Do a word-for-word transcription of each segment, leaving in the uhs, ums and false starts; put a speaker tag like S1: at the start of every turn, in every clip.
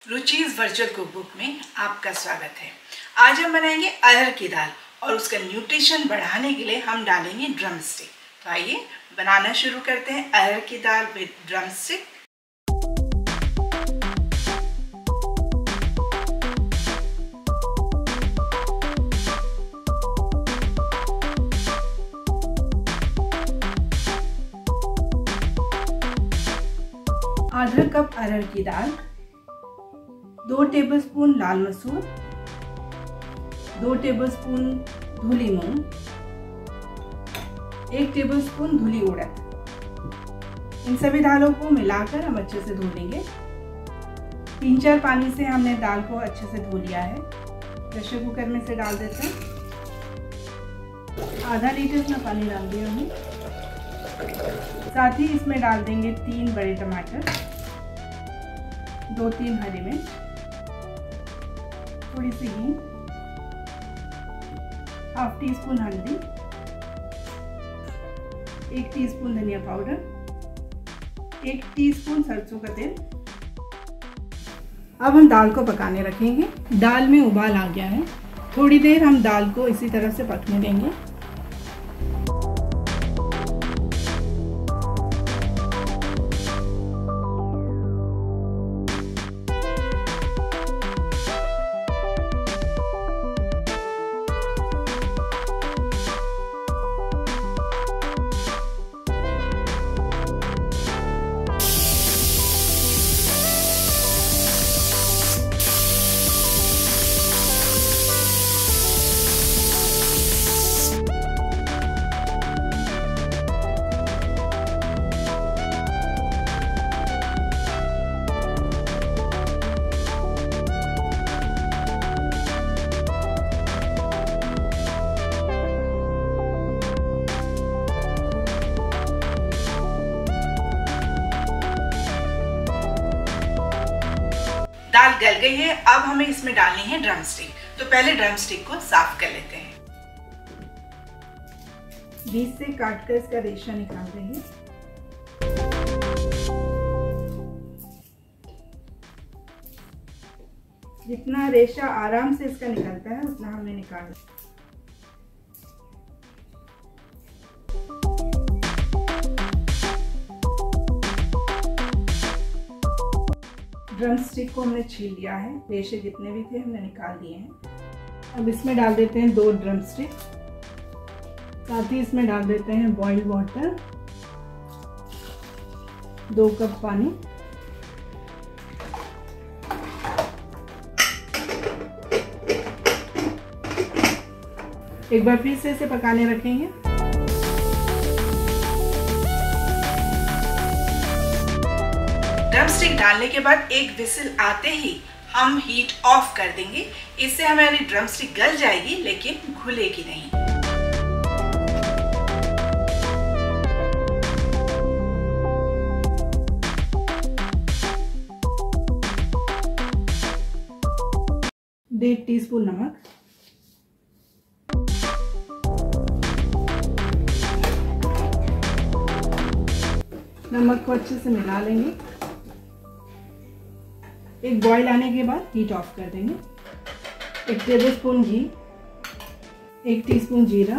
S1: रुचिज virtual cookbook में आपका स्वागत है। आज हम बनाएंगे अरहर की दाल और उसका न्यूट्रिशन बढ़ाने के लिए हम डालेंगे ड्रम स्टिक। तो आइए बनाना शुरू करते हैं अरहर की दाल विद ड्रम स्टिक। आधा कप अरहर की दाल, दो टेबलस्पून लाल मसूर, दो टेबलस्पून धुली मूंग, एक टेबलस्पून धुली उड़द। इन सभी दालों को मिलाकर हम अच्छे से धो लेंगे। तीन चार पानी से हमने दाल को अच्छे से धो लिया है। प्रेशर कुकर में से डाल देते हैं। आधा लीटर इसमें पानी डाल दिया हमने। साथ ही इसमें डाल देंगे तीन बड़े टमाटर, दो तीन हरी मिर्च, थोड़ी सी हींग, हाफ टी स्पून हल्दी, एक टीस्पून धनिया पाउडर, एक टीस्पून सरसों का तेल। अब हम दाल को पकाने रखेंगे। दाल में उबाल आ गया है। थोड़ी देर हम दाल को इसी तरह से पकने देंगे। दाल गल गई है। अब हमें इसमें डालनी है ड्रम स्टिक। तो पहले ड्रम स्टिक को साफ कर लेते हैं। बीच से काट कर इसका रेशा निकाल देंगे। जितना रेशा आराम से इसका निकलता है उतना हमने निकाला। ड्रम स्टिक को हमने छील लिया है। रेशे जितने भी थे हमने निकाल दिए हैं। अब इसमें डाल देते हैं दो ड्रम स्टिक। साथ ही इसमें डाल देते हैं बॉइल्ड वाटर, दो कप पानी। एक बार फिर से इसे पकाने रखेंगे। ड्रम स्टिक डालने के बाद एक विसिल आते ही हम हीट ऑफ कर देंगे। इससे हमारी ड्रम स्टिक गल जाएगी लेकिन घुलेगी नहीं। डेढ़ टीस्पून नमक, नमक को अच्छे से मिला लेंगे। एक बॉईल आने के बाद हीट ऑफ कर देंगे। एक टेबलस्पून घी, एक टीस्पून जीरा,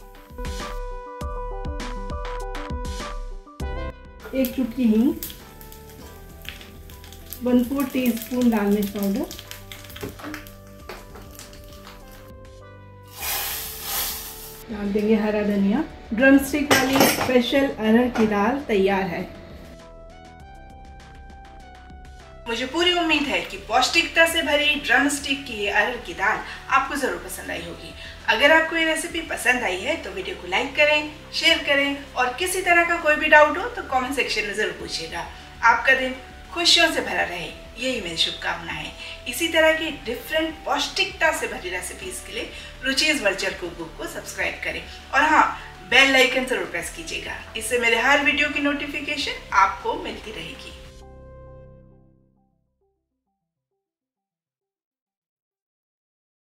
S1: एक चुटकी हींग, वन फोर टीस्पून लाल मिर्च पाउडर, डाल देंगे हरा धनिया। ड्रम स्टिक वाली स्पेशल अरहर की दाल तैयार है। मुझे पूरी उम्मीद है कि पौष्टिकता से भरी ड्रम स्टिक की ये अरहर की दाल आपको जरूर पसंद आई होगी। अगर आपको ये रेसिपी पसंद आई है तो वीडियो को लाइक करें, शेयर करें और किसी तरह का कोई भी डाउट हो तो कमेंट सेक्शन में जरूर पूछिएगा। आपका दिन खुशियों से भरा रहे, यही मेरी शुभकामना है। इसी तरह की डिफरेंट पौष्टिकता से भरी रेसिपीज के लिए रुचिज वर्चुअल कुकबुक को सब्सक्राइब करें और हाँ, बेल आइकन जरूर प्रेस कीजिएगा। इससे मेरे हर वीडियो की नोटिफिकेशन आपको मिलती रहेगी।